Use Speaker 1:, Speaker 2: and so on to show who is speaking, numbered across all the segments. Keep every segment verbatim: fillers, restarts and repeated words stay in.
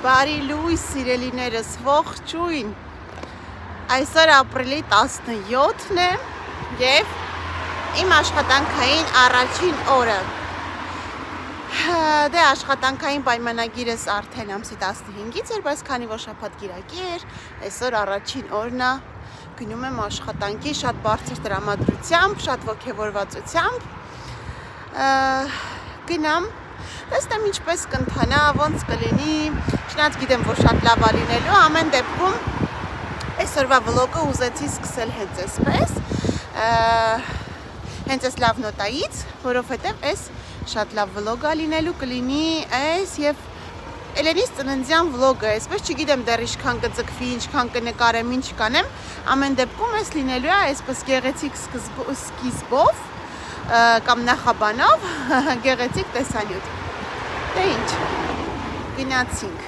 Speaker 1: Բարի լույս սիրելիներս, ողջույն։ Այսօր ապրիլի տասնյոթն է և իմ աշխատանքային առաջին օրը։ Դե աշխատանքային պայմանագիրս արդեն ամսի տասնհինգից էր, բայց քանի որ շաբաթ կիրակի էր, այսօր առաջին օրն է, գնում եմ աշխատանքի շատ բարձր տրամադրությամբ, շատ ոգևորվածությամբ։ Գնամ տեսնեմ ինչպես կընթանա, ոնց կլինի, չնայած գիտեմ, որ շատ լավ է լինելու, ամեն դեպքում այսօրվա վլոգը ուզեցի սկսել հենց այսպես, հենց այս լավ նոտայից, որովհետև այս շատ լավ վլոգ է լինելու, կլինի այս և Էլենիս ծննդյան վլոգը, այսպես չգիտեմ դեռ ինչքան կձգվի, ինչքան կնկարեմ, ինչ կանեմ, ամեն դեպքում այս լինելու է այսպես գեղեցիկ սկիզբով կամ նախաբանով գեղեցիկ տեսանյութ։ Դե ինչ, գնացինք։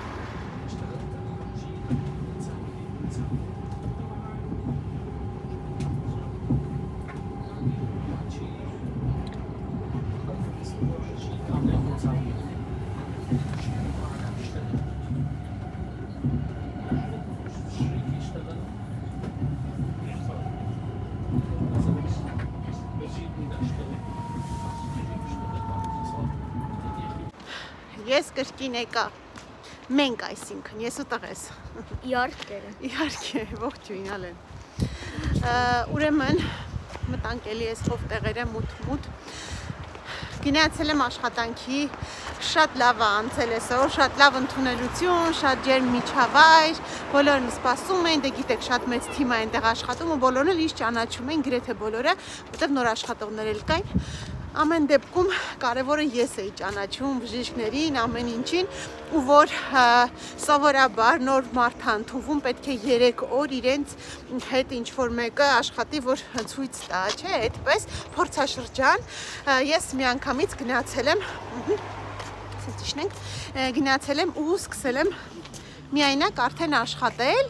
Speaker 1: Ես կրկին եկա, մենք այսինքն, ես ու տղես։
Speaker 2: Իհարկե։
Speaker 1: Իհարկե, ողջույն Ալեն։ Ուրեմն մտանք էլի այս խով տեղերը մութ-մութ։ Գնացել եմ աշխատանքի, շատ լավ է անցել այսօր, շատ լավ ընդունելություն, շատ ջերմ միջավայր, բոլորն սպասում էին, դե գիտեք, շատ մեծ թիմ է այնտեղ աշխատում ու բոլորն էլ ինձ ճանաչում էին, գրեթե բոլորը, որտեղ նոր աշխատողներ էլ կային։ Ամեն դեպքում կարևորը ես էի ճանաչում բժիշկներին, ամեն ինչին, ու որ սովորաբար նոր մարդ ընդունվում պետք է երեք օր իրենց հետ ինչ-որ մեկը աշխատի, որ ցույց տա, չէ, այդպես փորձաշրջան։ Ես միանգամից գնացել եմ, ասեցինք, գնացել եմ ու սկսել եմ միայնակ արդեն աշխատել,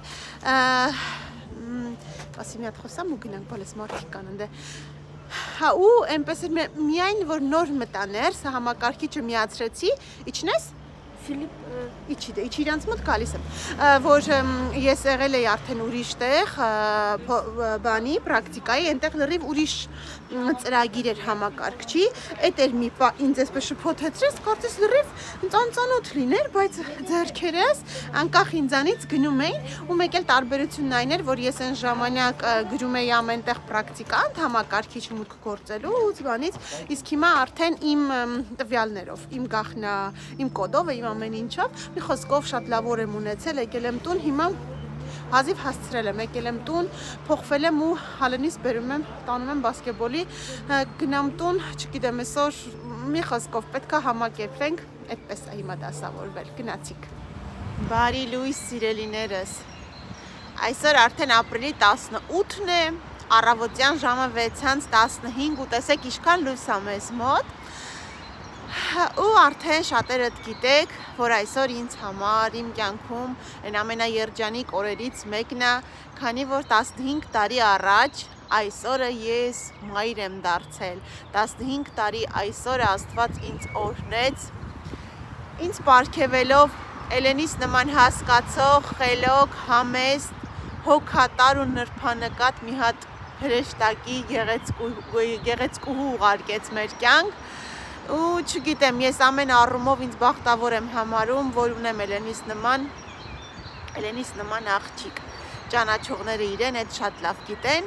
Speaker 1: ասի մի հատ խոսամ ու գնանք, բոլես մարդիկ կան ընդ Հա ու այնպես էր միայն որ նոր մտա ներս, համակարգիչը միացրեցի, իջնես Ֆիլիպ իջի դե, իջի իրանց մոտ գալիս եմ, որ ես եղել էի արդեն ուրիշ տեղ, բանի, պրակտիկայի, այնտեղ լրիվ ուրիշ ծրագիր էր համակարգչի, էդ էր մի պա ինձ այսպես շփոթեցրեց, կարծես լրիվ ծանծանոթ լիներ, բայց ձեռքերս անկախ ինձանից գնում էին, ու մեկ էլ տարբերությունն այն էր, որ ես այն ժամանակ գրում էի ամենտեղ պրակտիկանտ, համակարգիչ մուտք գործելուց, բանից, իսկ հիմա արդեն իմ տվյալներով, իմ գաղտնա, իմ կոդով, իմ ամեն ինչով, մի խոսքով շատ լավ օր եմ ունեցել, եկել եմ տուն, հիմա հազիվ հասցրել եմ, եկել եմ տուն, փոխվել եմ ու Հալենից բերում եմ, տանում եմ բասկետբոլի, գնամ տուն, չգիտեմ, այսօր մի խոսքով պետք է համակերպվենք, այդպես է հիմա դասավորվել, գնացիք։ Բարի լույս սիրելիներս, այսօր արդեն ապրիլի տասնութն է, առավոտյան ժամը վեցից տասնհինգ ու տեսեք ինչքան լույս է մեզ մոտ, ու արդեն շատերդ գիտեք, որ այսօր ինձ համար, իմ կյանքում այն ամենաերջանիկ օրերից մեկն է, քանի որ տասնհինգ տարի առաջ այսօրը ես մայր եմ դարձել, տասնհինգ տարի այսօրը Աստված ինձ օրհնեց, ինձ պարգևելով Էլենիս նման հասկացող, խելոք, համեստ, հոգատար ու նրբանկատ մի հատ հրեշտակի գեղեցկուհու ուղարկեց մեր կյանք, ու չգիտեմ, ես ամեն առումով ինձ բախտավոր եմ համարում, որ ունեմ Էլենիս նման, Էլենիս նման աղջիկ, ճանաչողները իրեն այդ շատ լավ գիտեն,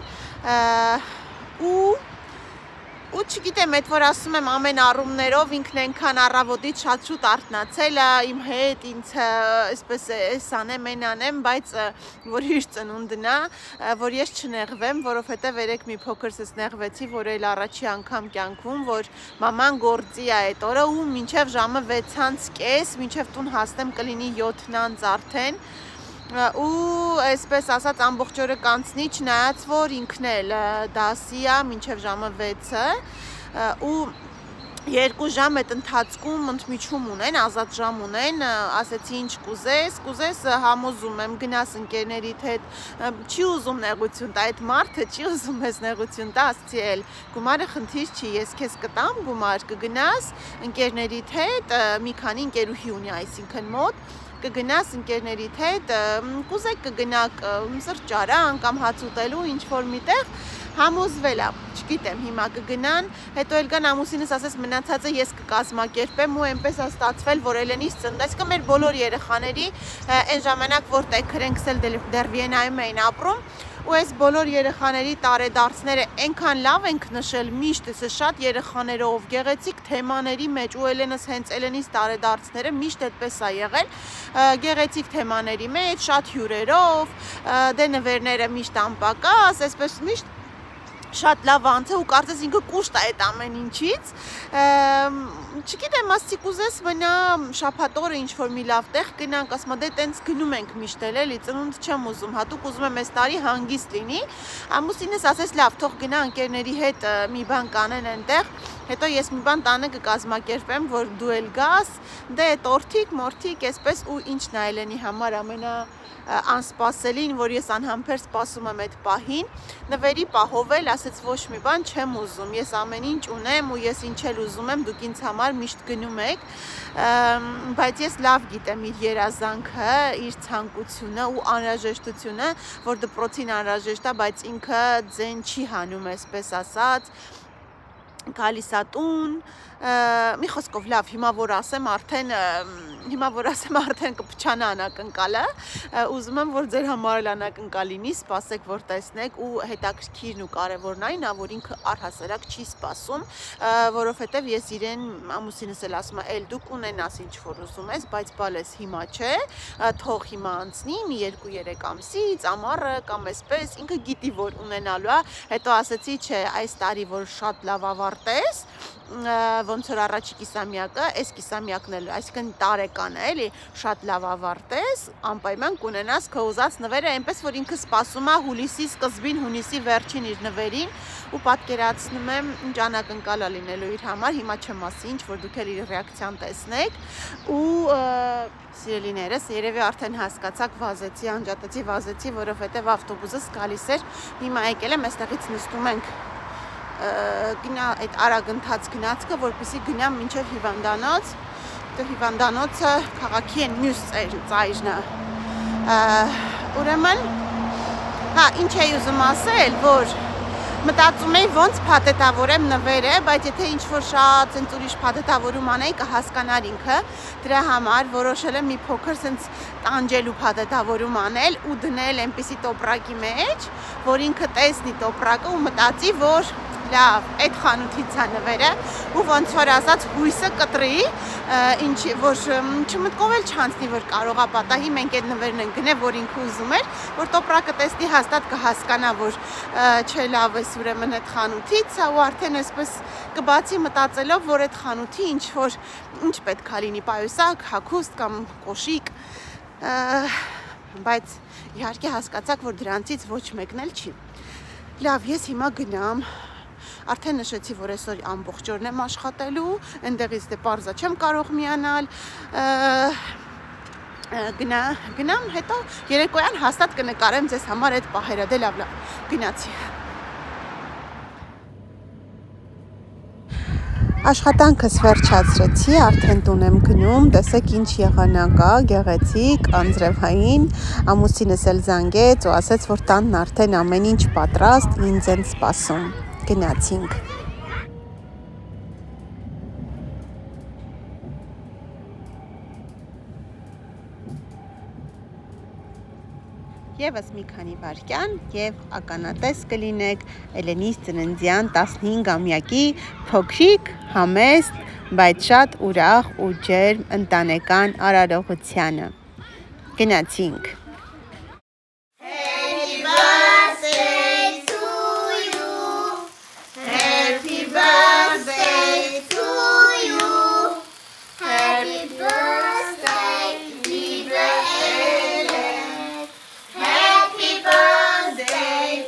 Speaker 1: ու ու չգիտեմ, այդ որ ասում եմ ամեն առումներով ինքն այնքան առավոտից շատ շուտ արթնացել է, իմ հետ, ինձ այսպես էս անեմ, այն անեմ, բայց որ իր ծնունդն է, որ ես չնեղվեմ, որովհետև երեք մի փոքրս նեղվեցի, որ էլ առաջի անգամ կյանքում, որ մաման գործի է այդ օրը ու մինչև ժամը վեցից կես, մինչև տուն հասնեմ կլինի յոթ արդեն, ու այսպես ասած ամբողջ օրը կանցնի, չնայած որ ինքն էլ դասի է մինչև ժամը վեցը ու երկու ժամ այդ ընթացքում ընդմիջում ունեն, ազատ ժամ ունեն, ասեցի ինչ կուզես, կուզես համոզում եմ, գնաս ընկերներիդ հետ, չի ուզում նեղություն տա, այդ մարդը չի ուզում ես նեղություն տա, ասեցի էլ գումարը խնդիր չի, ես քեզ կտամ գումար, կգնաս ընկերներիդ հետ, մի քանի ընկերուհի ունի այսինքն մոտ, կգնաս ընկերներիդ հետ, կուզեք կգնաք սրճարան կամ հաց ուտելու ինչ-որ միտեղ, համոզվել է, չգիտեմ, հիմա կգնան, հետո էլ կան ամուսինս ասես մնացածը ես կկազմակերպեմ ու այնպես է ստացվել, որ Էլենից ծնվեց, կա մեր բոլոր երեխաների այն ժամանակ, որ տեքրենքս էլ դեռ Վիենայում էին ապրում, ու այս բոլոր երեխաների տարեդարձները այնքան լավ ենք նշել միշտ, այս շատ երեխաներով, գեղեցիկ թեմաների մեջ, ու Էլենս հենց Էլենից տարեդարձները միշտ այդպես է եղել, գեղեցիկ թեմաների մեջ, շատ հյուրերով, դե նվերները միշտ անպակաս, այսպես միշտ շատ լավ անց է ու կարծես ինքը կուշտ է այդ ամեն ինչից, չգիտեմ, ասցի կուզես մնա շաբաթօրը ինչ-որ մի լավ տեղ գնանք, ասում եմ դե տենց գնում ենք միշտ էլ էլի, ծնունդ չեմ ուզում, հատուկ ուզում եմ այս տարի հանգիստ լինի, ամուսինս ասես լավ, թող գնա ընկերների հետ մի բան կանեն այնտեղ, հետո ես մի բան տանը կկազմակերպեմ, որ դու էլ գաս, դե տորթիկ, մորթիկ, այսպես ու ինչն է Էլենի համար ամենա անսպասելին, որ ես անհամբեր սպասում եմ այդ պահին, նվերի պահով էլ ասեց ոչ մի բան չեմ ուզում, ես ամեն ինչ ունեմ ու ես ինչ էլ ուզում եմ, դուք ինձ համար միշտ գնում եք, բայց ես լավ գիտեմ իր երազանքը, իր ցանկությունը ու անհրաժեշտությունը, որ դպրոցին անհրաժեշտ է, բայց ինքը ձեն չի հանում, այսպես ասած, գալիս է տուն, մի խոսքով լավ, հիմա որ ասեմ արդեն հիմա որ ասեմ արդեն կփչանա անակնկալը, ուզում եմ որ ձեր համար էլ անակնկալ լինի, սպասեք որ տեսնեք ու հետաքրքիրն ու կարևորն այն է, որ ինքը առհասարակ չի սպասում, որովհետև ես իրեն ամուսինս էլ ասում եմ, էլ դու կունենաս ինչ որ ուզում ես, բայց բալես հիմա չէ, թող հիմա անցնի մի երկու երեք ամսից, ամառը կամ այսպես, ինքը գիտի որ ունենալու է, հետո ասեցի, չէ, այս տարի որ շատ լավ ավարտես, ոնց որ առաջի կիսամյակը, այս կիսամյակն էլ, այսինքն տարեկան է, էլի, շատ լավ ավարտես, անպայման կունենաս քո ուզած նվերը, այնպես որ ինքը սպասում է հուլիսի սկզբին, հունիսի վերջին իր նվերին ու պատկերացնում եմ ինչ անակնկալ է լինելու իր համար, հիմա չեմ ասի ինչ, որ դուք էլ իր ռեակցիան տեսնեք ու սիրելիներս, երևի արդեն հասկացաք, վազեցի, անջատեցի, վազեցի, որովհետև ավտոբուսս գալիս էր, հիմա եկել եմ, այստեղից նստում ենք գնա այդ արագ ընթաց գնացքը, որպեսզի գնամ մինչև հիվանդանոց, դե հիվանդանոցը քաղաքի են մյուս ծայրն է, ուրեմն, հա, ինչ էի ուզում ասել, որ մտածում էի ոնց փաթեթավորեմ նվերը, բայց եթե ինչ-որ շատ սենց ուրիշ փաթեթավորում անեի, կհասկանար ինքը, դրա համար որոշել եմ մի փոքր սենց տանջելու փաթեթավորում անել ու դնել այնպիսի տոպրակի մեջ, որ ինքը տեսնի տոպրակը ու մտածի, որ լավ, այդ խանութից է նվերը ու ոնց որ ասած հույսը կտրի, ինչ որ չմտկով էլ չանցնի, որ կարող է պատահի, մենք այդ նվերն են գնել, որ ինքը ուզում էր, որ տոպրակը տեսնի հաստատ կհասկանա, որ չէ լավ էս ուրեմն այդ խանութից է ու արդեն այսպես կբացի մտածելով, որ այդ խանութի ինչ որ ինչ պետք է լինի, պայուսակ, հագուստ կամ կոշիկ, բայց իհարկե հասկացաք, որ դրանցից ոչ մեկն էլ չի։ Լավ, ես հիմա գնամ Արդեն նշեցի, որ այսօր ամբողջ օրն եմ աշխատելու, այնտեղից դե պարզա չեմ կարող միանալ, գնամ, հետո երեկոյան հաստատ կնկարեմ ձեզ համար այդ պահերը, դե լավ, լավ, գնացի։ Աշխատանքս վերջացրեցի, արդեն տուն եմ գնում, տեսեք ինչ եղանակ է, գեղեցիկ, անձրևային, ամուսինս էլ զանգեց ու ասեց, որ տանն արդեն ամեն ինչ պատրաստ, ինձ են սպասում։ Գնացինք։ Եվս մի քանի վայրկյան և ականատես կլինեք Էլենիս ծննդյան տասնհինգամյակի փոքրիկ, համեստ, բայց շատ ուրախ ու ջերմ ընտանեկան արարողությանը։ Գնացինք։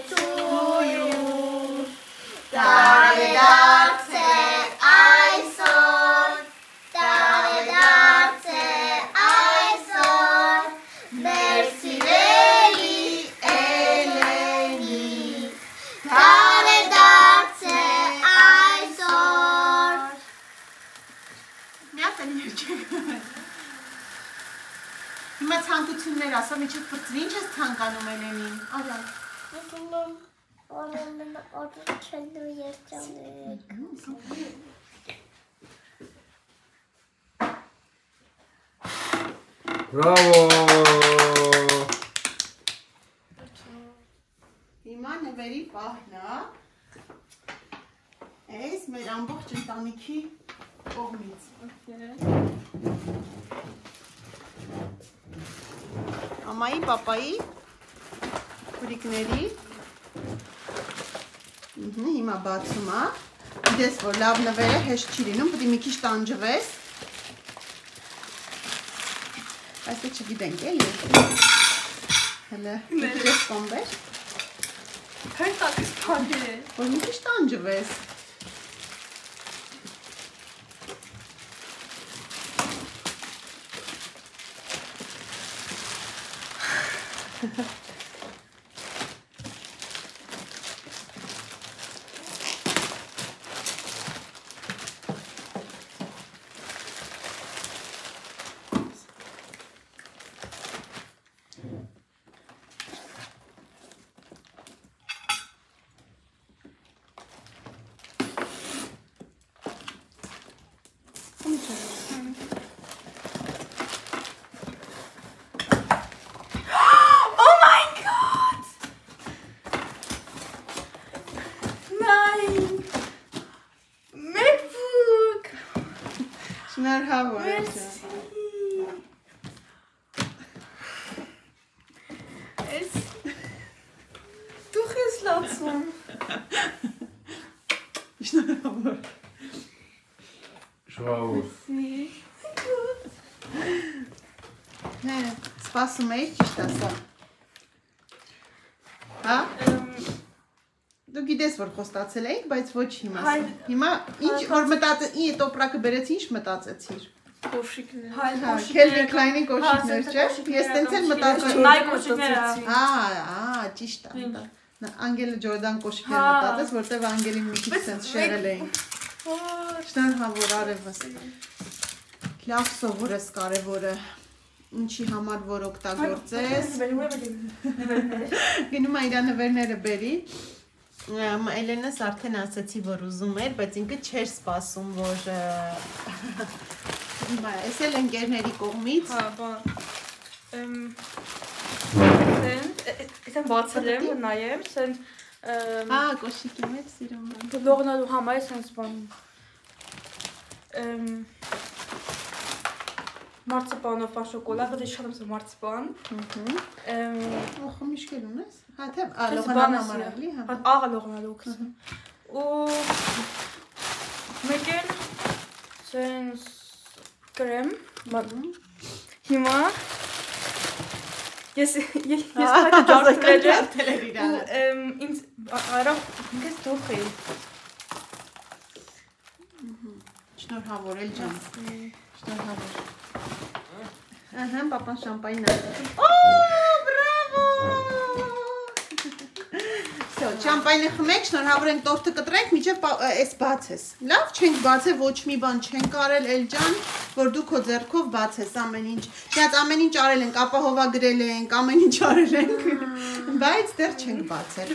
Speaker 2: I saw
Speaker 1: Հիմա ցանկություններ ասա, միջև բրծվի, ինչ ես ցանկանում Էլենին։ Արա։
Speaker 2: Ուզում եմ օրենն օրենքելու երջանիկ։
Speaker 3: Բրավո։
Speaker 1: Հիմա նվերի պահն է։ Այս մեր ամբողջ ընտանիքի կողմից։ Մամայի, պապայի, քուրիկների։ Հիմա բացում է։ Գիտես, որ լավ նվերը հեշտ չի լինում, պետք է մի քիչ տանջվես։ Այսպես չգիտենք, էլի։ Հələ, դες կոմբեր։
Speaker 4: Հերտակս փագե։
Speaker 1: Որ մի քիչ տանջվես։ Շնորհավոր եմ ջան։
Speaker 4: Էս դու ես լացում։
Speaker 1: Շնորհավոր։
Speaker 3: Շնորհավոր։
Speaker 1: Հա, սպասում էի, ճիշտ ասա։ Հա? Դու գիտես, որ խոստացել էինք, բայց ոչ հիմա։ Հիմա ինչ որ մտածեցի, այդ օպրակը բերեցի, ինչ մտածեցիր։
Speaker 4: Կոշիկներ։
Speaker 1: Հա, Քելվին Քլայնի կոշիկներ, չէ՞։ Ես տենց էլ մտածեցի։
Speaker 4: Նայ կոշիկները։
Speaker 1: Ա, ա, ճիշտ է։ Անգելը Ջորդան կոշիկներ մտածեց, որտեվ Անգելին մի քիչ տենց շեղել էին։ Շնորհավոր արևս։ Լավ սովորես կարևորը։ Ինչի համար որ օգտագործես։ Գնում է իր նվերները բերի։ Էլենաս արդեն ասացի, որ ուզում էր, բայց ինքը չէր սպասում, որ այս էլ ընկերների կողմից։
Speaker 4: Հա, բան։ Էսեն բացել եմ, նայեմ, սեն
Speaker 1: Հա, կոշիկի մեջ սիրում եմ։
Speaker 4: լողնալու համար է սենց բան։ Մարցպանով բան շոկոլադ, բայց շատ եմ սա մարցպան։
Speaker 1: Օխ, միշկել ունես։ Հա, թե լողանան համար էլի, հա։
Speaker 4: Աղը լողնալուքս։ Ու մեկ էլ սենց կրեմ, հիմա ես հայտը ջարդել եմ ինձ արավ ինքես դուխի։
Speaker 1: Շնորհավոր էլ ջան։ Շնորհավոր։ Ահա, պապան շամպայն նայ։ Օ, բրավո։ Всё, շամպայնը խմեք, շնորհավոր ենք տորտը կտրենք, միջև էս բացես։ Լավ, չենք բացել, ոչ մի բան չենք արել, էլ ջան, որ դու քո ձեռքով բացես ամեն ինչ։ Դից ամեն ինչ արել ենք, ապահովագրել ենք, ամեն ինչ արել ենք, բայց դեռ չենք բացել։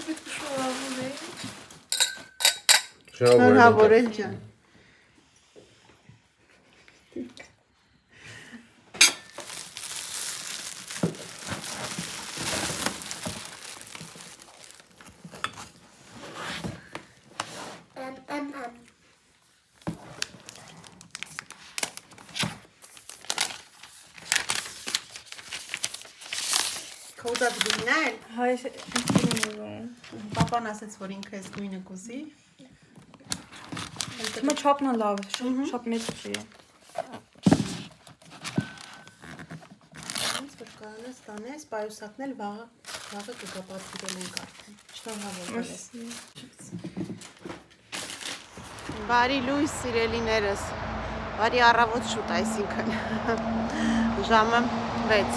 Speaker 1: Շնորհավոր էլ ջան։ Կոզած գույնն է։
Speaker 4: Հայ ինքնին
Speaker 1: Պապան ասեց, որ ինքը էս գույնը կուզի։
Speaker 4: Հիմա չափն է լավ, շատ մեծ չի։
Speaker 1: Ոնց որ կանես, տանես, պայուսակն էլ վաղը, վաղը կգապացիրել ենք արդեն։ Շնորհավոր ես։ Բարի լույս սիրելիներս։ Բարի առավոտ շուտ, այսինքն ժամը վեց։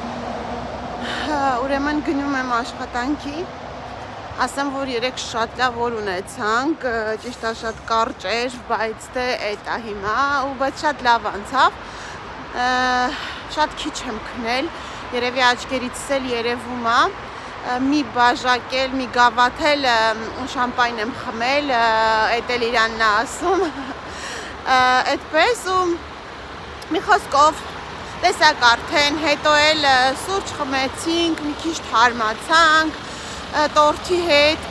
Speaker 1: Ուրեմն գնում եմ աշխատանքի, ասեմ, որ երեք շատ լավ օր ունեցանք, ճիշտ է շատ կարճ էր, բայց դե էդ է հիմա, ու բայց շատ լավ անցավ, Շատ քիչ եմ քնել, երևի աչքերիցս էլ երևում է, մի բաժակել, մի գավաթել շամպայն եմ խմել, էդ էլ Իրանն է ասում, այդպես ու մի խոսքով տեսակ արդեն, հետո էլ սուրճ խմեցինք, մի քիչ թարմացանք, տորթի հետ,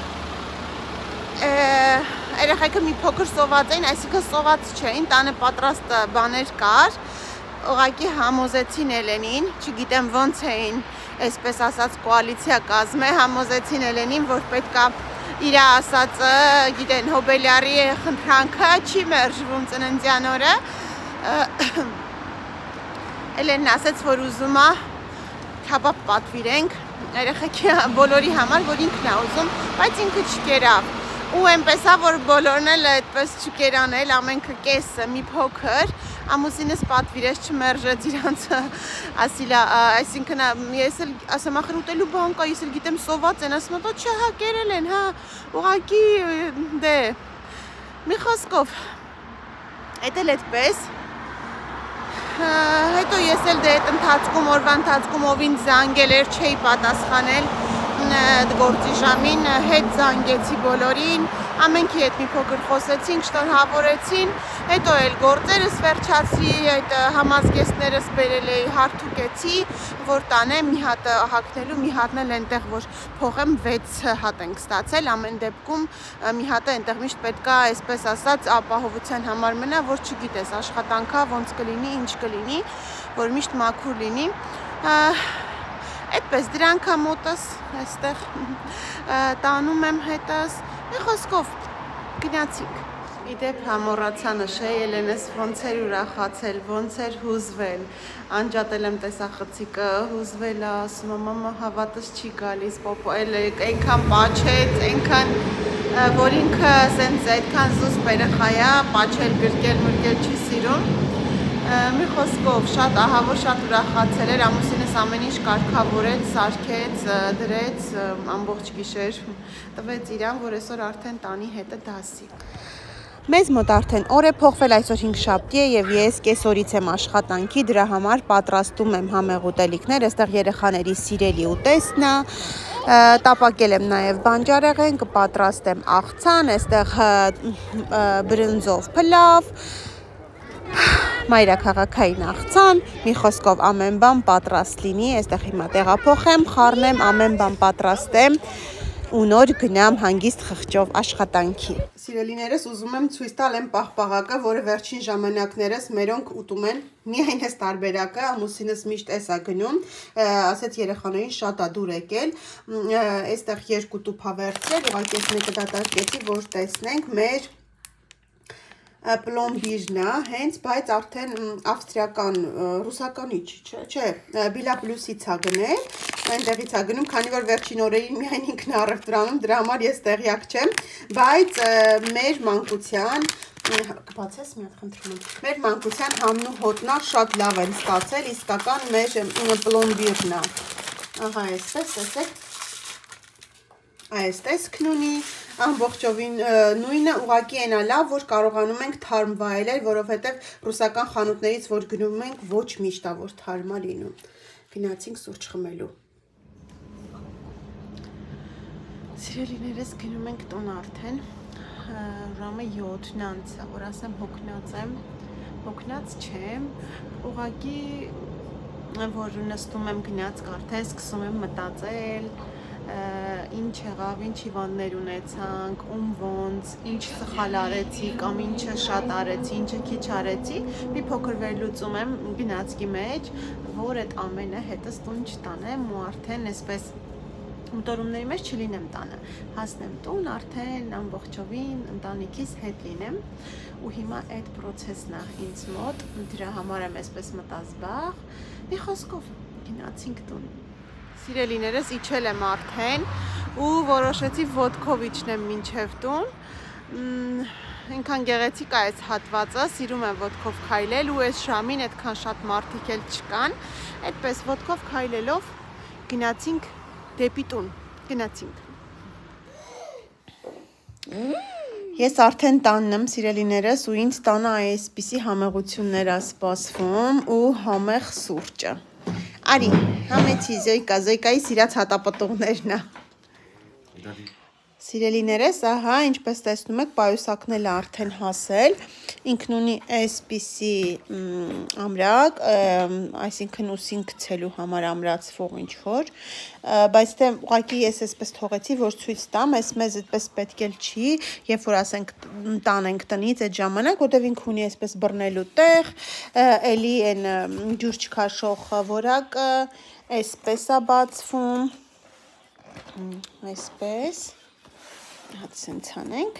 Speaker 1: երեխեքը մի փոքր սոված էին, այսինքն սոված չէին, տանը պատրաստ բաներ կար, ուղղակի համոզեցին Էլենին, չգիտեմ ոնց էին, այսպես ասած կոալիցիա կազմել, համոզեցին Էլենին, որ պետքա իր ասածը, գիտեն, հոբելյարի խնդրանքը չի մերժվում ծննդյան օրը, Էլենն ասաց, որ ուզում է քաբաբ պատվիրենք, երեխեքի բոլորի համար, որ ինքն է ուզում, բայց ինքը չկերավ։ Ու այնպես է, որ բոլորն էլ այդպես չկերան էլ, ամենքը կեսը մի փոքր, ամուսինս պատվիրեց չմերժեց իրանց ասիլա, այսինքն ես էլ ասեմ ախր ուտելու բան կա, ես էլ գիտեմ սոված են, ասում եմ, չէ, հա, կերել են, հա, ուղղակի դե, մի խոսքով, էդ էլ այդպես, հետո ես էլ դե այդ ընթացքում, օրվա ընթացքում ով ինձ զանգել էր, չէի պատասխանել, գործի ժամին հետ զանգեցի բոլորին, ամենքի հետ մի փոքր խոսեցինք, շնորհավորեցին, հետո էլ գործերս վերջացրի, այդ համազգեստներս բերել էի, հարթուկեցի, որ տանեմ մի հատ հագնելու, մի հատն էլ այնտեղ, որ փողեմ վեց հատ ենք ստացել, ամեն դեպքում մի հատը այնտեղ միշտ պետք է, այսպես ասած, ապահովության համար մնա, որ չգիտես, աշխատանքա ոնց կլինի, ինչ կլինի, որ միշտ մաքուր լինի, այդպես դրանք է մոտս, այստեղ տանում եմ հետս, մի խոսքով գնացինք։ Իդեպ համոռացա նշել, Էլենս ոնց էր ուրախացել, ոնց էր հուզվել, անջատել եմ տեսախցիկը, հուզվել է, ասում եմ, մամա հավատս չի գալիս, պոպոել է, այնքան պաչեց, այնքան, որ ինքը սենց այդքան զուսպ երեխա է, պաչել, գրկել, մրկել չի սիրում, մի խոսքով շատ ահավոր շատ ուրախացել էր, ամուսինս ամեն ինչ կարգավորեց, սարքեց, դրեց, ամբողջ գիշեր տվեց իրան, որ այսօր արդեն տանի հետը դասի։ Մեզ մոտ արդեն օր է փոխվել, այսօր հինգշաբթի է եւ ես կեսօրից եմ աշխատանքի, դրա համար պատրաստում եմ համեղ ուտելիքներ, այստեղ երեխաների սիրելի ուտեստն է, տապակել եմ նաեւ բանջարեղեն, կպատրաստեմ աղցան, այստեղ բրնձով փլավ, մայրաքաղաքային աղցան, մի խոսքով ամեն բան պատրաստ լինի, այստեղ հիմա տեղափոխեմ, խառնեմ, ամեն բան պատրաստեմ ու նոր գնամ հանգիստ խղճով աշխատանքի։ Սիրելիներս, ուզում եմ ցույց տալ այն պաղպաղակը, որը վերջին ժամանակներս մերոնք ուտում են, միայն այս տարբերակը, ամուսինս միշտ էս է գնում, ասեց երեխաներին շատ է դուր եկել, այստեղ երկու տուփա վերցրել, ուղղակի ես մեկը դատարկեցի, որ տեսնենք մեր պլոմբիրն է, հենց, բայց արդեն ավստրիական, ռուսականի չի, չէ, բիլա պլյուսից է գնել, այնտեղից է գնում, քանի որ վերջին օրերին միայն ինքն է առևտրանում, դրա համար ես տեղյակ չեմ, բայց մեր մանկության, կբացես մի հատ խնդրում եմ, մեր մանկության համն ու հոտնա շատ լավ են ստացել, իսկական մեր պլոմբիրն է, ահա այսպես, տեսեք, այս տեսքն ունի, ամբողջովին նույնը, ուղղակի այն է լավ, որ կարողանում ենք թարմ վայելել, որովհետև ռուսական խանութներից, որ գնում ենք, ոչ միշտ է, որ թարմ է լինում։ Գնացինք սուրճ խմելու։ Սիրելիներս, գնում ենք տուն արդեն, ժամը յոթն անց է, որ ասեմ հոգնած եմ, հոգնած չեմ, ուղղակի, որ նստում եմ գնաց կարդեն, սկսում եմ մտածել, ինչ եղավ, ինչ հիվանդներ ունեցանք, ում ոնց, ինչ սխալ արեցի կամ ինչը շատ արեցի, ինչը քիչ արեցի, մի փոքր վերլուծում եմ գնացքի մեջ, որ այդ ամենը հետս տուն չտանեմ ու արդեն այսպես մտորումների մեջ չլինեմ տանը, հասնեմ տուն, արդեն ամբողջովին ընտանիքիս հետ լինեմ ու հիմա այդ պրոցեսն է ինձ մոտ, դրա համար եմ այսպես մտազբաղ, մի խոսքով գնացինք տուն։ Սիրելիներս, իջել եմ արդեն ու որոշեցի ոտքով իջնեմ մինչև տուն, այնքան գեղեցիկ է այս հատվածը, սիրում եմ ոտքով քայլել ու այս ժամին այդքան շատ մարդիկ էլ չկան, այդպես ոտքով քայլելով գնացինք դեպի տուն, գնացինք։ Ես արդեն տանն եմ, սիրելիներս, ու ինձ տանը այսպիսի համեղություններ է սպասվում ու համեղ սուրճը։ Արի, համեցի Զոյկա, Զոյկայի սիրած հատապտուղներն է։ Սիրելիներս, ահա, ինչպես տեսնում եք, պայուսակն արդեն հասել, ինքն ունի այսպիսի ամրակ, այսինքն ուսին գցելու համար ամրացվող ինչ-որ, բայց թե ուղղակի ես այսպես թողեցի, որ ցույց տամ, այս մեզ այդպես պետք էլ չի, երբ որ ասենք տանենք տնից այդ ժամանակ, որտեղ ինք ունի այսպես բռնելու տեղ, էլի այն ջուր չքաշող որակը, այսպես է բացվում, այսպես Հատ սենց անենք,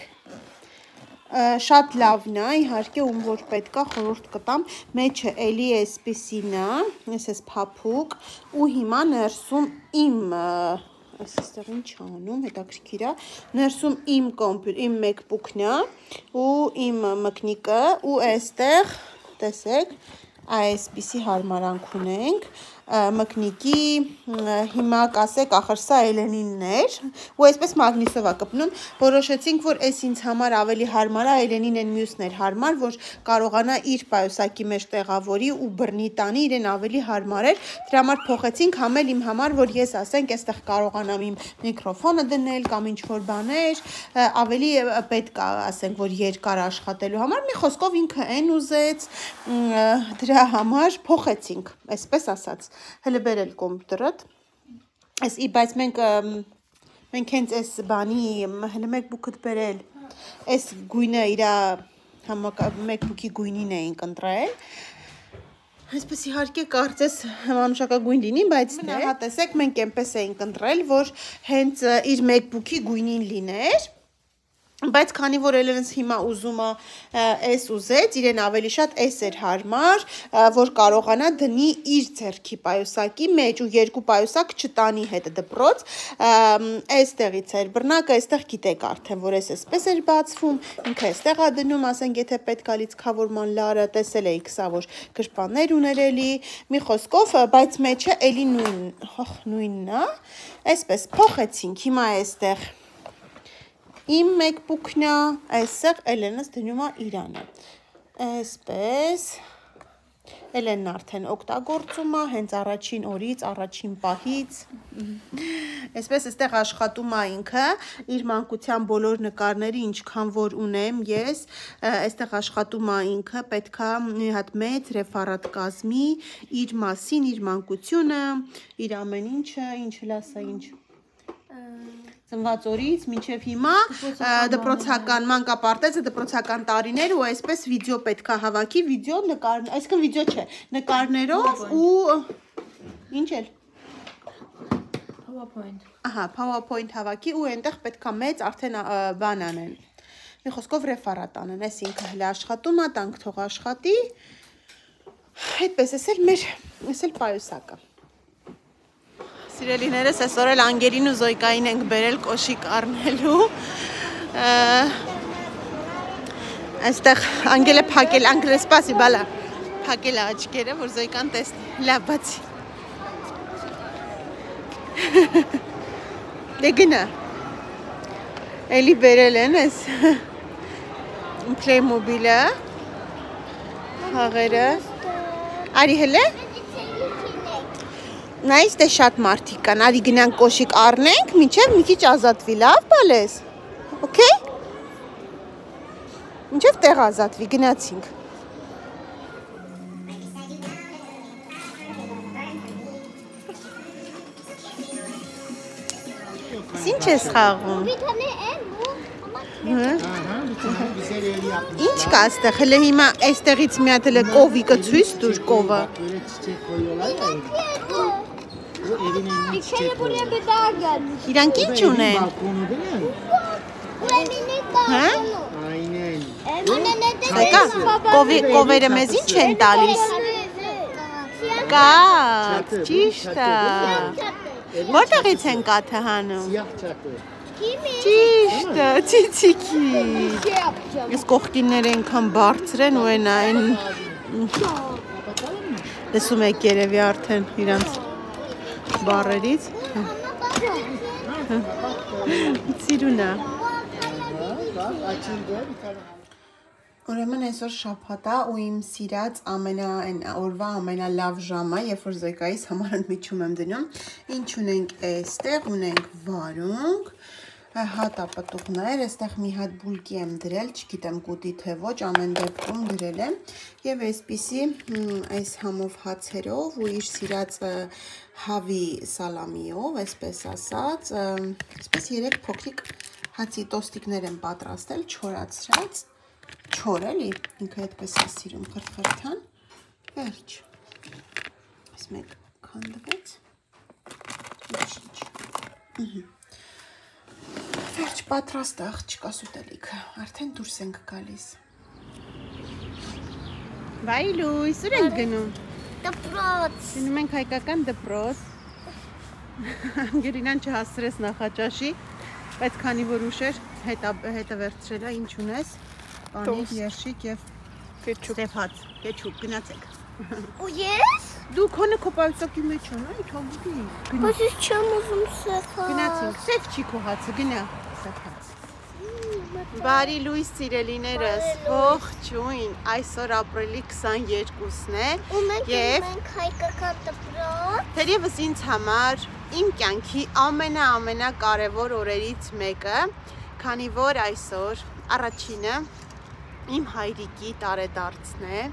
Speaker 1: շատ լավն է, իհարկե ում որ պետք է խորհուրդ կտամ, մեջը էլի այսպիսին է, ես ես փափուկ, ու հիմա ներսում իմ, այս այստեղ ինչ անում, հետաքրքիր է, ներսում իմ կոմպյուտեր, իմ MacBook-ն է, ու իմ մկնիկը, ու այստեղ, տեսեք, այսպիսի հարմարանք ունենք, մկնիկի, հիմա կասեք, ախր սա Էլենինն էր, ու այսպես մագնիսով է կպնում, որոշեցինք, որ այս ինձ համար ավելի հարմար է, Էլենին են մյուսներ հարմար, որ կարողանա իր պայուսակի մեջ տեղավորի ու բռնի տանի, իրեն ավելի հարմար էր, դրա համար փոխեցինք համել իմ համար, որ ես ասենք, այստեղ կարողանամ իմ միկրոֆոնը դնել կամ ինչ-որ բաներ, ավելի պետք է ասենք, որ երկար աշխատելու համար, մի խոսքով ինքը են ուզեց, դրա համար փոխեցինք, այսպես ասած Հələ բերել կոմպյուտերդ, բայց մենք մենք հենց այս բանի, հələ MacBook-ըդ բերել, այս գույնը իրա MacBook-ի գույնին էինք ընտրել, այսպես իհարկե կարծես մանուշակագույն լինի, բայց հա տեսեք մենք այնպես էինք ընտրել, որ հենց իր MacBook-ի գույնին լիներ, բայց քանի որ Էլենս հիմա ուզում է այս ուզեց, իրեն ավելի շատ այս էր հարմար, որ կարողանա դնի իր ձեռքի պայուսակի մեջ ու երկու պայուսակ չտանի հետ դպրոց, այստեղից էր բռնակը, այստեղ գիտեք արդեն, որ այս այսպես էր բացվում, ինքը այստեղ է դնում, ասենք եթե պետք է լիցքավորման լարը, տեսել էիք սա, որ գրպաններ ուներ էլի, մի խոսքով, բայց մեջը էլի նույնն է, այսպես փոխեցինք, հիմա այստեղ Իմ MacBook-ն է, այսեղ Էլենս դնում է իրանը, այսպես, Էլենն արդեն օգտագործում է, հենց առաջին օրից, առաջին պահից, այսպես այստեղ աշխատում է ինքը, իր մանկության բոլոր նկարների, ինչքան որ ունեմ ես, այստեղ աշխատում է ինքը, պետք է մի հատ մեծ ռեֆարատ կազմի, իր մասին, իր մանկությունը, իր ամեն ինչը, ինչ լասա ինչ Ծնված օրից մինչև հիմա դպրոցական մանկապարտեզը դպրոցական տարիներ ու այսպես վիդեո պետք է հավաքի, վիդեո նկար, այսինքն վիդեո չէ, նկարներով ու ինչ էլ
Speaker 4: PowerPoint։
Speaker 1: Ահա, PowerPoint հավաքի ու այնտեղ պետք է մեծ արդեն բան անեն։ Մի խոսքով ռեֆարատ անեն, այս ինքը հələ աշխատում է, տանք թող աշխատի։ Այդպես էս էլ մեր, էս էլ պայուսակը։ Սիրելիներս, այսօր էլ Անգելին ու Զոյկային ենք բերել կոշիկ առնելու, այստեղ Անգելը պակել, Անգելը սպասի բալա, պակել է աչկերը, որ Զոյկան տեսնի, լավ բացի, դե գնա, էլի բերել են ես Playmobil-ը, հաղերը, արի հելը, Նայից դե շատ մարդիկ կան, արի գնանք կոշիկ առնենք, մինչև մի քիչ ազատվի, լավ բալես, օքեյ, մինչև տեղ ազատվի, գնացինք։ Ինչ ես խաղում։ Ինչ կա այստեղ, հələ հիմա այստեղից մի հատ հələ կովիկը ցույց տուր կովը։ Իրանք ինչ ունեն։ Հա? Սակա, կովերը մեզ ինչ են տալիս։ Կաթ, ճիշտ է։ Որտեղից են կաթը հանում։ Ճիշտ է, ցիցիկի։ Ես կողքինները ենքան բարձր են ու են այն լսում եք երևի արդեն իրանց բարերից։ Սիրուն է։ Ուրեմն այսօր շաբաթ է ու իմ սիրած ամենա օրվա ամենալավ ժամը, երբ որ Զոյկայիս համար ընդմիջում եմ դնում։ Ինչ ունենք այստեղ, ունենք վարունգ, հատապտուղներ, այստեղ մի հատ բուլկի եմ դրել, չգիտեմ կուտի թե ոչ, ամեն դեպքում դրել եմ, եւ այսպիսի այս համով հացերով ու իր սիրած հավի սալամիով, այսպես ասած, այսպես երեք փոքրիկ հացի տոստիկներ եմ պատրաստել, չորացրած, չոր էլի, ինքը այդպես է սիրում խրթխրթան, վերջ, այս մեկ քանդվեց, վերջ պատրաստ է աղջկա սուտելիքը, արդեն դուրս ենք գալիս։ Բայ լույս, ուր ենք գնում։
Speaker 2: Դպրոց։
Speaker 1: Գնում ենք հայկական դպրոց։ Գերինան չհասցրեց նախաճաշի, բայց քանի որ ուշ էր, հետը վերցրել է, ինչ ունես, պանիր, երշիկ և ստեփած, կեչուպ, գնացեք։
Speaker 2: Ու ես։
Speaker 1: Դու քոնը քո պայուսակի մեջ ունի, թողուտի։
Speaker 2: Բայց ես չեմ ուզում սեփած։
Speaker 1: Գնացինք, սեփ չի քո հացը, գնա, սեփած։ Բարի լույս սիրելիներս, ողջույն, այսօր ապրիլի քսաներկուսն է
Speaker 2: և մենք հայկական դպրոց։
Speaker 1: Թերևս ինձ համար իմ կյանքի ամենա-ամենա կարևոր օրերից մեկը, քանի որ այսօր առաջինը իմ հայրիկի տարեդարձն է,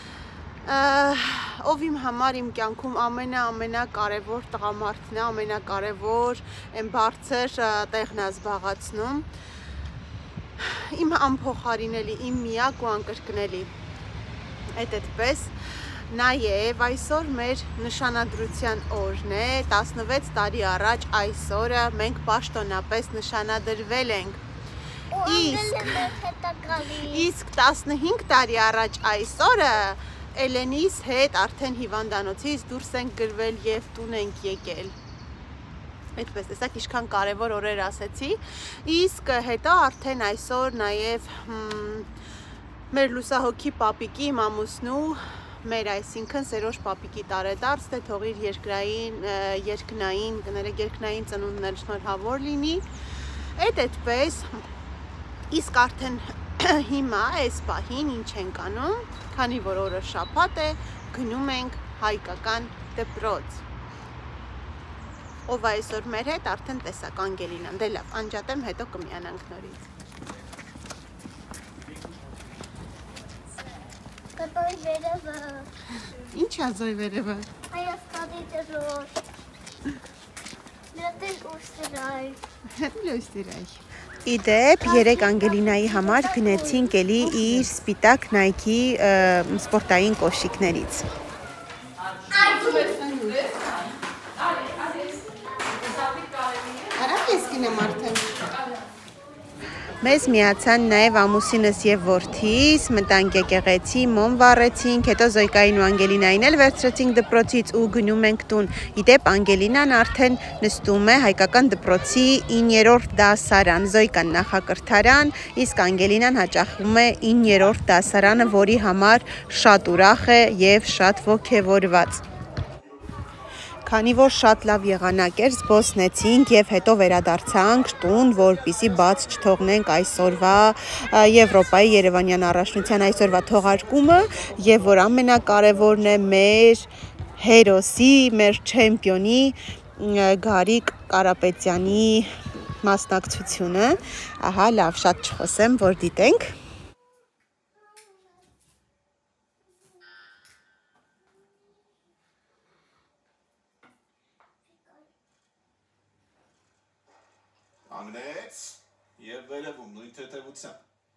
Speaker 1: ով իմ համար իմ կյանքում ամենա-ամենա կարևոր տղամարդն է, ամենակարևոր եմ բարձր տեղն է զբաղացնում, իմ անփոխարինելի, իմ միակ ու անկրկնելի, այդ այդպես, նաև այսօր մեր նշանադրության օրն է, տասնվեց տարի առաջ այսօրը մենք պաշտոնապես նշանադրվել ենք, իսկ տասնհինգ տարի առաջ այսօրը Էլենիս հետ արդեն հիվանդանոցից դուրս ենք գրվել և տուն ենք եկել, այդպես, տեսակ իշքան կարևոր օրեր ասեցի, իսկ հետո արդեն այսօր նաև մեր լուսահոգի պապիկի, իմ ամուսնու, մեր այսինքն Սերոժ պապիկի տարեդարձն է, թող իր երկնային, կներեք երկնային ծնունդն էլ շնորհավոր լինի, այդ այդպես, իսկ արդեն հիմա այս պահին ինչ ենք անում, քանի որ օրը շաբաթ է, գնում ենք հայկական դպրոց, ով այսօր մեր հետ արդեն տեսակ Անգելինան, դե լավ, անջատեմ, հետո կմիանանք նորից։
Speaker 2: Կտոյ վերևը։
Speaker 1: Ինչ է զոյ վերևը։
Speaker 2: Հայաստանի դրոշ։ Լետել ուստիրայ։
Speaker 1: Լետել ուստիրայ։ Իդեպ, երեք Անգելինայի համար գնեցինք էլի իր սպիտակ Նայքի սպորտային կոշիկներից։ Արավ ես գնեմ արդեն։ Մեզ միացան նաև ամուսինս և որդիս, մտանք եկեղեցի, մոմ վառեցինք, հետո Զոյկային ու Անգելինային էլ վերցրեցինք դպրոցից ու գնում ենք տուն։ Իդեպ Անգելինան արդեն նստում է հայկական դպրոցի իններորդ դասարան, Զոյկան նախակրթարան, իսկ Անգելինան հաճախում է իններորդ դասարանը, որի համար շատ ուրախ է և շատ ոգևորված։ Քանի որ շատ լավ եղանակ էր, զբոսնեցինք և հետո վերադարձանք տուն, որպեսզի բաց չթողնենք այսօրվա Եվրոպայի Երևանյան առաջնության այսօրվա թողարկումը և որ ամենակարևորն է մեր հերոսի, մեր չեմպիոնի Գարիկ Կարապետյանի մասնակցությունը, ահա լավ շատ չխոսեմ, որ դիտենք։
Speaker 3: Անգնեց և վերևում նույն թեթևությամբ։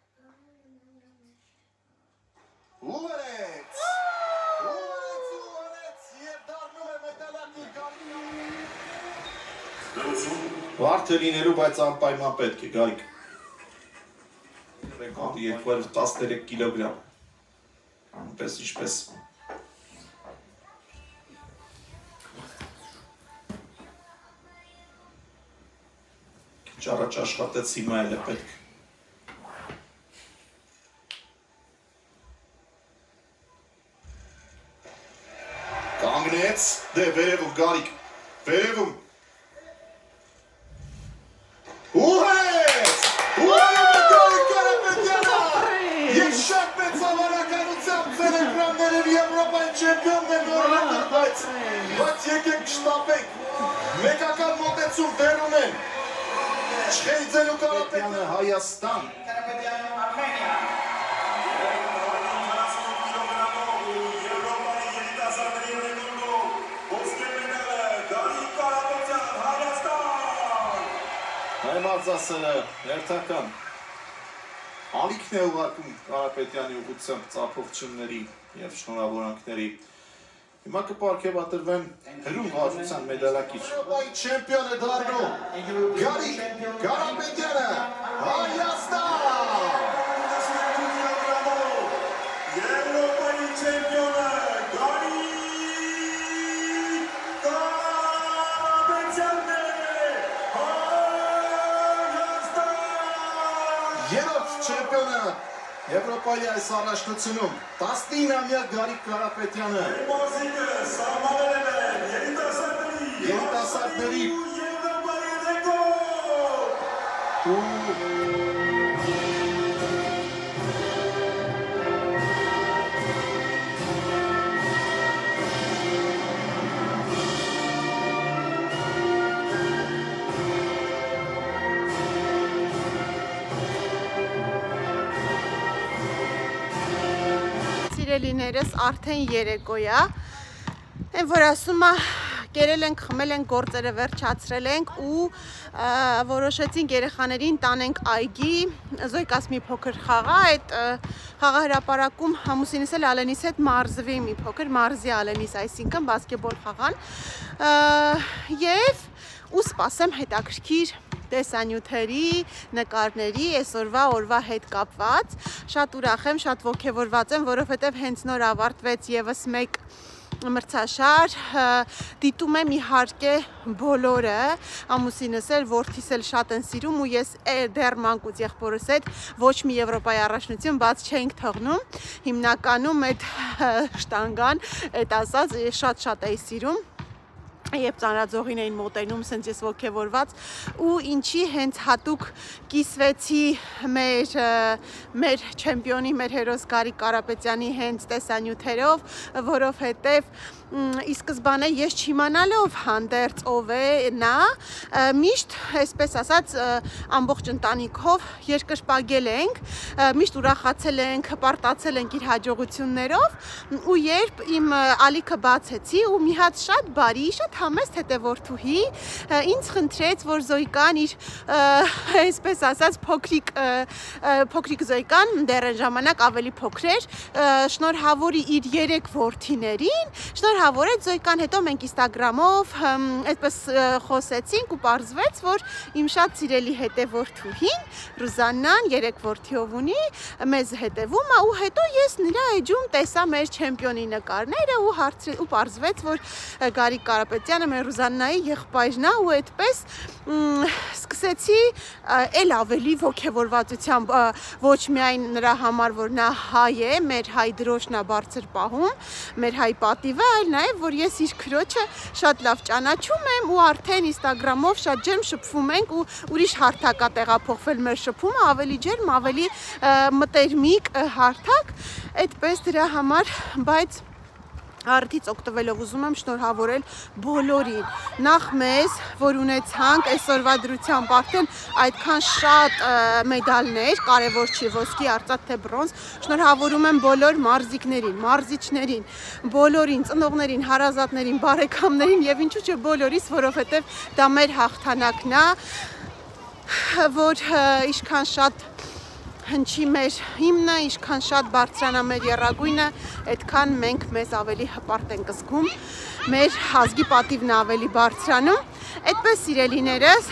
Speaker 3: Ուղերեց, ուղերեց, ուղերեց և դարնում է մետալակի Գարիկան։ Բարդ է լինելու, բայց անպայման պետք է, Գարիկ։ Ռեկորդի երկու հարյուր տասներեք կիլոգրամ։ Անպես ինչպես։ Առաջ աշխատեց, հիմա էլ է պետք։ Կանգնեց, դե վերևում Գարիկ, վերևում։ Ուղեց, ուղեց Գարիկը, Եվրոպայի չեմպիոնն են նորմալ, բայց բայց եկեք շտապենք։ Մեկական մոտեցում դեր ունեն։ Չխեյձելու Կարապետյանը Հայաստան։ Հայ մարզասերը հերթական ալիքն է ուղարկում Կարապետյանի ուղղությամբ ծափողությունների և շնորհավորանքների։ Հիմա կպարգևատրվեն հրում վարժության մեդալակիր։ Եվրոպայի չեմպիոն է դառնում Գարիկ Կարապետյանը Հայաստան։ Եվրոպայի չեմպիոնը Երրորդ չեմպիոնը Եվրոպայի այս առաջնությունում տասնինամյա Գարիկ Կարապետյանը երիտասարդների Եվրոպայի ռեկորդ
Speaker 1: Սիրելիներս արդեն երեկոյա, են որ ասում է կերել ենք, խմել ենք, գործերը վերջացրել ենք ու որոշեցինք երեխաներին տանենք այգի, Զոյկաս մի փոքր խաղա, այդ խաղահրապարակում ամուսինս էլ Ալենիս հետ մարզվի մի փոքր, մարզի Ալենիս, այսինքն բասկետբոլ խաղան և ու սպասեմ հետաքրքիր տեսանյութերի, նկարների, այսօրվա օրվա հետ կապված, շատ ուրախ եմ, շատ ոգևորված եմ, որովհետև հենց նոր ավարտվեց ևս մեկ մրցաշար, դիտում եմ իհարկե բոլորը, ամուսինս էլ, որդիս էլ շատ են սիրում ու ես դեռ մանկուց եղբորս հետ ոչ մի Եվրոպայի առաջնություն բաց չենք թողնում, հիմնականում այդ շտանգան, այդ ասած շատ-շատ էի սիրում Եվ ծանրաձողին էին մոտենում, սենց ես ոգևորված ու ինչի հենց հատուկ կիսվեցի մեր, մեր չեմպիոնի, մեր հերոս Գարիկ Կարապետյանի հենց տեսանյութերով, որովհետև ի սկզբանե ես չիմանալով հանդերձ ով է նա, միշտ, այսպես ասած, ամբողջ ընտանիքով երկրպագել ենք, միշտ ուրախացել ենք, հպարտացել ենք իր հաջողություններով ու երբ իմ ալիքը բացեցի ու մի հատ շատ բարի, շատ համեստ հետևորդուհի ինձ խնդրեց, որ Զոյկան իր, այսպես ասած, փոքրիկ, փոքրիկ Զոյկան, դեռ այն ժամանակ ավելի փոքր էր, շնորհավորի իր երեք որդիներին, շնորհավորեց Զոյկան, հետո մենք Instagram-ով այդպես խոսեցինք ու պարզվեց, որ իմ շատ սիրելի հետևորդուհին, Ռուզաննան, երեք որդիով ունի, մեզ հետևում է ու հետո ես նրա էջում տեսա մեր չեմպիոնի նկարները ու հարցրի ու պարզվեց, որ Գարիկ Կարապետյանը մեր Ռուզաննայի եղբայրն է ու այդպես սկսեցի էլ ավելի ոգևորվածությամբ ոչ միայն նրա համար, որ նա հայ է, մեր հայ դրոշն է բարձր պահում, մեր հայ պատիվը, այլ նաև, որ ես իր քրոջը շատ լավ ճանաչում եմ ու արդեն Instagram-ով շատ ջերմ շփվում ենք ու ուրիշ հարթակ է տեղափոխվել մեր շփումը, ավելի ջերմ, ավելի մտերմիկ հարթակ, այդպես դրա համար, բայց Արդից օգտվելով ուզում եմ շնորհավորել բոլորին, նախ մեզ, որ ունեցանք այսօրվա դրությամբ արդեն այդքան շատ մեդալներ, կարևոր չի ոսկի, արծաթ թե բրոնզ, շնորհավորում եմ բոլոր մարզիկներին, մարզիչներին, բոլորին, ծնողներին, հարազատներին, բարեկամներին և ինչու չէ բոլորիս, որովհետև դա մեր հաղթանակն է, որ ինչքան շատ հնչի մեր հիմնը, ինչքան շատ բարձրանա մեր եռագույնը, այդքան մենք մեզ ավելի հպարտ ենք զգում, մեր ազգի պատիվն ավելի բարձրանում, այդպես սիրելիներս,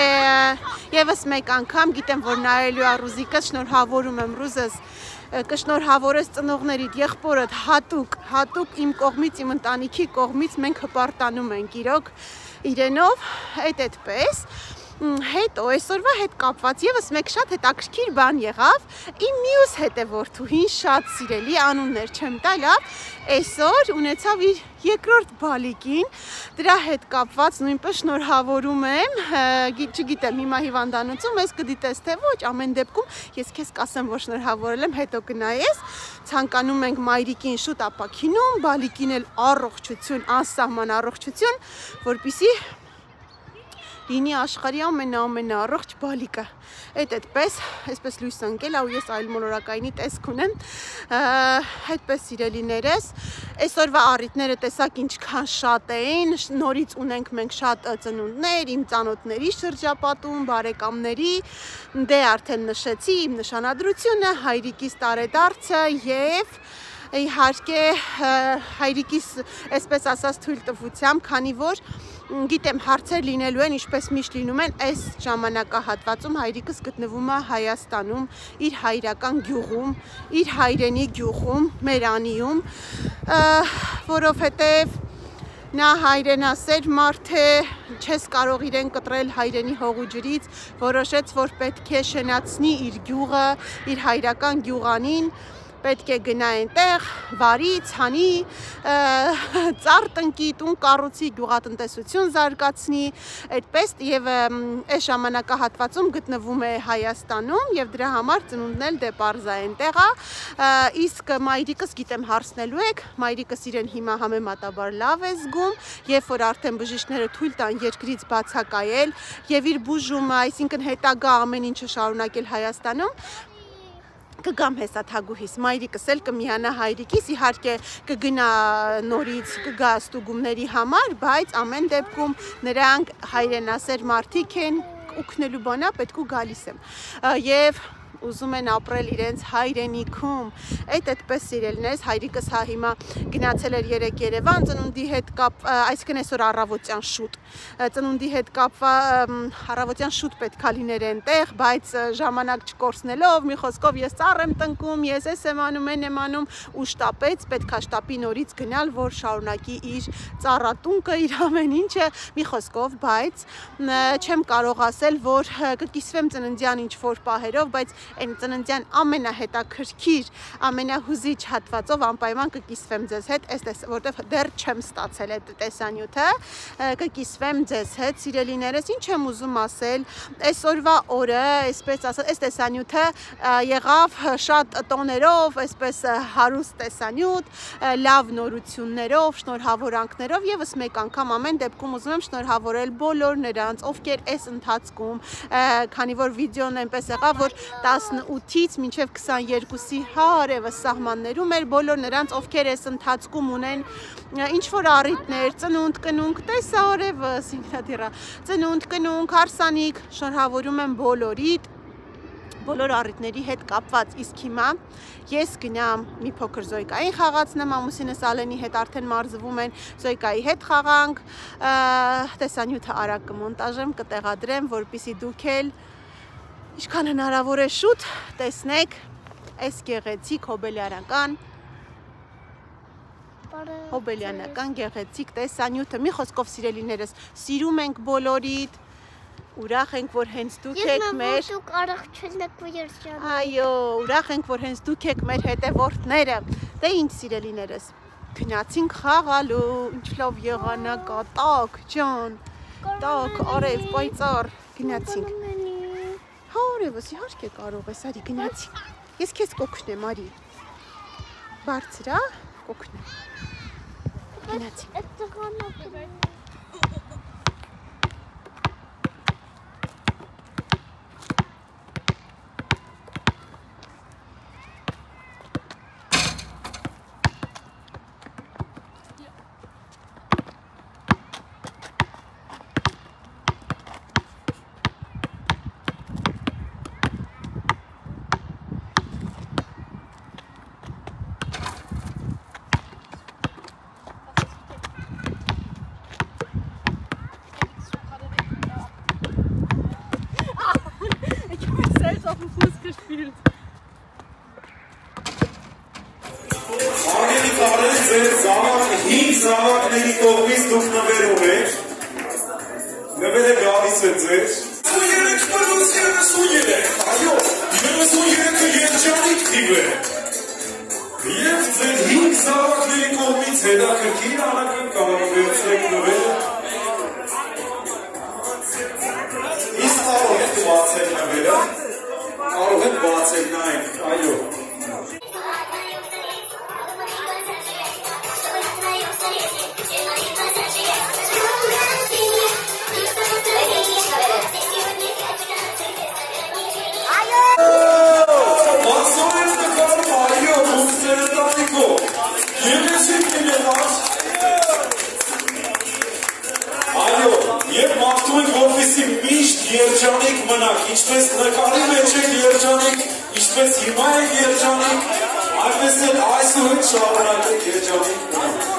Speaker 1: ևս մեկ անգամ, գիտեմ, որ նայելու է Ռուզիկը, շնորհավորում եմ Ռուզս, կշնորհավորես ծնողներիդ, եղբորդ, հատուկ, հատուկ իմ կողմից, իմ ընտանիքի կողմից մենք հպարտանում ենք իրոք իրենով, այդ այդպես, Հետո այսօրվա հետ կապված եւս մեկ շատ հետաքրքիր բան եղավ։ Իմ մյուս հետևորդուհին շատ սիրելի անուններ չեմ տա, լավ, այսօր ունեցավ իր երկրորդ բալիկին, դրա հետ կապված նույնպես շնորհավորում եմ, չգիտեմ հիմա հիվանդանոցում ես կդիտես թե ոչ, ամեն դեպքում ես քեզ կասեմ, որ շնորհավորել եմ, հետո կնայես, ցանկանում ենք մայրիկին շուտ ապաքինում, բալիկին էլ առողջություն, անսահման առողջություն, որպեսզի լինի աշխարհի ամենաամենաառողջ բալիկը։ Այդ այդպես, այսպես լույս ընկել, ու ես այլ մոլորակայինի տեսք ունեմ։ Այդպես սիրելիներս, այսօրվա առիթները տեսակ ինչքան շատ էին, նորից ունենք մենք շատ ծնունդներ, իմ ծանոթների շրջապատում, բարեկամների, դե արդեն նշեցի իմ նշանադրությունը, հայրիկիս տարեդարձը եւ իհարկե հայրիկիս, այսպես ասած, թույլտվությամբ, քանի որ գիտեմ հարցեր լինելու են, ինչպես միշտ լինում են, այս ժամանակահատվածում հայրիկս գտնվում է Հայաստանում, իր հայրական գյուղում, իր հայրենի գյուղում, Մերանիում, որովհետև նա հայրենասեր մարդ է, չես կարող իրեն կտրել հայրենի հողու ջրից, որոշեց, որ պետք է շենացնի իր գյուղը, իր հայրական գյուղանին, պետք է գնա այնտեղ, վարի, ցանի, ծառ տնկի, տուն կառուցի, գյուղատնտեսություն զարգացնի, այդպես եւ այս ժամանակահատվածում գտնվում է Հայաստանում եւ դրա համար ծնունդն էլ դե պարզա այնտեղ է, իսկ մայրիկս գիտեմ հարցնելու եք, մայրիկս իրեն հիմա համեմատաբար լավ է զգում, երբ որ արդեն բժիշկները թույլ տան երկրից բացակայել եւ իր բուժումը, այսինքն հետագա ամեն ինչը շարունակել Հայաստանում, կգամ հեսա թագուհիս, մայրիկս էլ կմիանա հայրիկիս, իհարկե կգնա նորից, կգա ստուգումների համար, բայց ամեն դեպքում նրանք հայրենասեր մարդիկ են, ուքնելու բանա պետք ու գալիս եմ, և ուզում են ապրել իրենց հայրենիքում, այդ այդպես սիրելիներս, հայրիկս հա հիմա գնացել էր երեկ Երևան, ծնունդի հետ կապ, այսինքն այսօր առավոտյան շուտ, ծնունդի հետ կապ, առավոտյան շուտ պետք է լիներ այնտեղ, բայց ժամանակ չկորցնելով, մի խոսքով ես ծառ եմ տնկում, ես ես եմ անում, են եմ անում ու շտապեց, պետք է շտապի նորից գնալ, որ շարունակի իր ծառատունկը, իր ամեն ինչը, մի խոսքով, բայց չեմ կարող ասել, որ կկիսվեմ ծննդյան ինչ-որ պահերով, բայց այն ծննդյան ամենահետաքրքիր, ամենահուզիչ հատվածով անպայման կկիսվեմ ձեզ հետ, որտեղ դեռ չեմ ստացել այդ տեսանյութը, կկիսվեմ ձեզ հետ, սիրելիներս, ինչ եմ ուզում ասել, այսօրվա օրը, այսպես ասած, այս տեսանյութը եղավ շատ տոներով, այսպես հարուստ տեսանյութ, լավ նորություններով, շնորհավորանքներով, եւս մեկ անգամ ամեն դեպքում ուզում եմ շնորհավորել բոլոր նրանց, ովքեր այս ընթացքում, քանի որ վիդեոն այնպես եղավ, որ տասնութից մինչև քսաներկուսի հարևս սահմաններում էր բոլոր նրանց, ովքեր այս ընթացքում ունեն ինչ-որ առիթներ, ծնունդ, կնունք, տեսա օրևս, ինքնատիռա, ծնունդ, կնունք, հարսանիք, շնորհավորում եմ բոլորիդ, բոլոր առիթների հետ կապված, իսկ հիմա ես գնամ մի փոքր զոյկային խաղացնեմ, ամուսինս Ալենի հետ արդեն մարզվում են, զոյկայի հետ խաղանք, տեսանյութը արագ կմոնտաժեմ, կտեղադրեմ, որպեսզի դուք էլ ինչքան հնարավոր է շուտ տեսնեք այս գեղեցիկ հոբելյանական հոբելյանական գեղեցիկ տեսանյութը, մի խոսքով սիրելիներս, սիրում ենք բոլորիդ, ուրախ ենք, որ հենց դուք եք մեր այո, ուրախ ենք, որ հենց դուք եք մեր հետևորդները, դե ինչ սիրելիներս, գնացինք խաղալու, ինչ լավ եղանակ, տաք, ջան, տաք, արև, պայծառ, գնացինք Հորևս, իհարկե կարող ես, արի, գնացի, ես քեզ կօգնեմ, արի, բարձրա, կօգնեմ, գնացի
Speaker 3: Զավակների կողմից դուք նվեր ունեք, նվերը գալիս է ձեր,
Speaker 5: երեք պլյուս երեսուներեք, այո, երեսուներեքը երջանիկ թիվ է։ Եվ ձեր հինգ զավակների կողմից հետաքրքիր անակնկալ վերցրեք նվերը։ Իսկ կարող եք բացել նվերը, կարող եք բացել նայեք, այո։ Եվ մաղթում ենք, որպեսզի միշտ երջանիկ մնաք, ինչպես նկարի մեջ եք երջանիկ, ինչպես հիմա եք երջանիկ, այնպես էլ այսուհետ շարունակեք երջանիկ մնաք։